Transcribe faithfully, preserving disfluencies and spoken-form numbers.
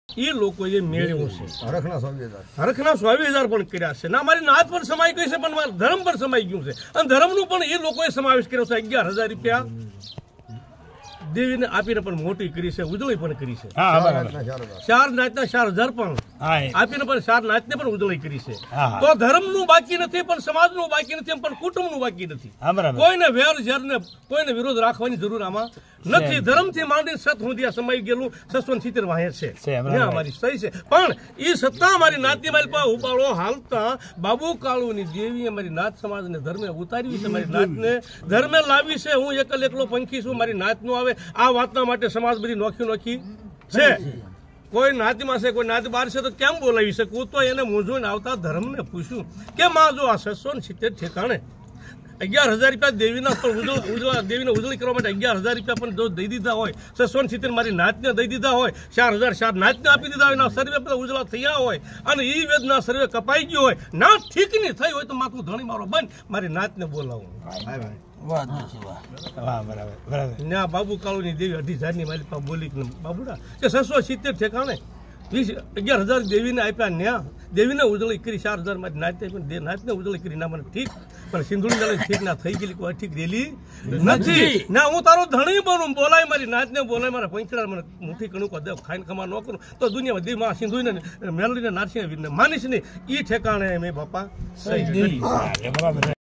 એ લોકોએ મેળવ્યું છે હરખના સ્વામી હરખના સ્વામી હજાર પણ કર્યા છે ના મારી નાત પણ સમાઈ ગઈ છે પણ મારા ધર્મ પણ સમાઈ ગયું છે અને ધર્મનું પણ એ લોકોએ સમાવેશ કર્યો છે અગિયાર હજાર રૂપિયા દેવીને આપીને પણ મોટી કરી છે ઉજળી પણ કરી છે ચાર નાચના ચાર હજાર પણ આપીને પણ ચાર નાચને પણ ઉજળી કરી છે તો ધર્મનું બાકી નથી પણ સમાજનું બાકી નથી પણ કુટુંબનું બાકી નથી કોઈને વેર ઝેરને કોઈને વિરોધ રાખવાની જરૂર આમાં નથી ધર્મથી માંડીને સત સુધી સમાઈ ગયેલું સસવન સિત્તેર વાહે છે અમારી સહી છે પણ એ સત્તા અમારી નાતની માલપા ઉપાડો હાલતા બાબુ કાળુની દેવી અમારી નાત સમાજને ધર્મે ઉતારી છે મારી નાતને ધર્મે લાવી છે હું એકલ એકલો પંખી છું મારી નાત નું આવે આ વાતના માટે સમાજ બધી નોખી નોખી છે કોઈ નાતીમાં છે કોઈ નાતી બહાર છે તો કેમ બોલાવી શકું તો એને મૂંઝવણ આવતા ધર્મને પૂછ્યું કે માં જો આ છસો ને સિત્તેર ઠેકાણે અગિયાર હજાર રૂપિયા દેવીના પણ ઉજળા દેવીને ઉજળી કરવા માટે અગિયાર હજાર રૂપિયા પણ જો દઈ દીધા હોય છસો ને સિત્તેર મારી નાતને દઈ દીધા હોય ચાર હજાર ચાર નાતને આપી દીધા હોય સર્વે બધા ઉજળા થયા હોય અને એ વેદના સર્વે કપાઈ ગયો હોય ના ઠીક નહીં થઈ હોય તો માથું ધણી મારો બંધ મારી નાતને બોલાવું બાબુ કાળુની દેવી અઢી હજાર ની મારી પાસે બોલી બાબુડા કે છસો સિત્તેર ઠેકાણે વીસ અગિયાર હજાર દેવીને આપ્યા ન્યા દેવીને ઉજળી કરી ચાર હજાર માંથી નાચને પણ નાચને ઉજળી કરી ના મને ઠીક પણ સિંધુડી ઠીક ના થઈ ગયેલી કોઈ ઠીક રેલી નથી ના હું તારો ધણી બનું બોલાય મારી નાચને બોલાય મારા પંચડા મને મુઠ્ઠી કણું કહો ખાઈને ખમા ન કરું તો દુનિયામાં દેવમાં સિંધુને મેલડીને નારસિંહ વીરને માનીશ નહીં એ ઠેકાણે મેં બાપા સહી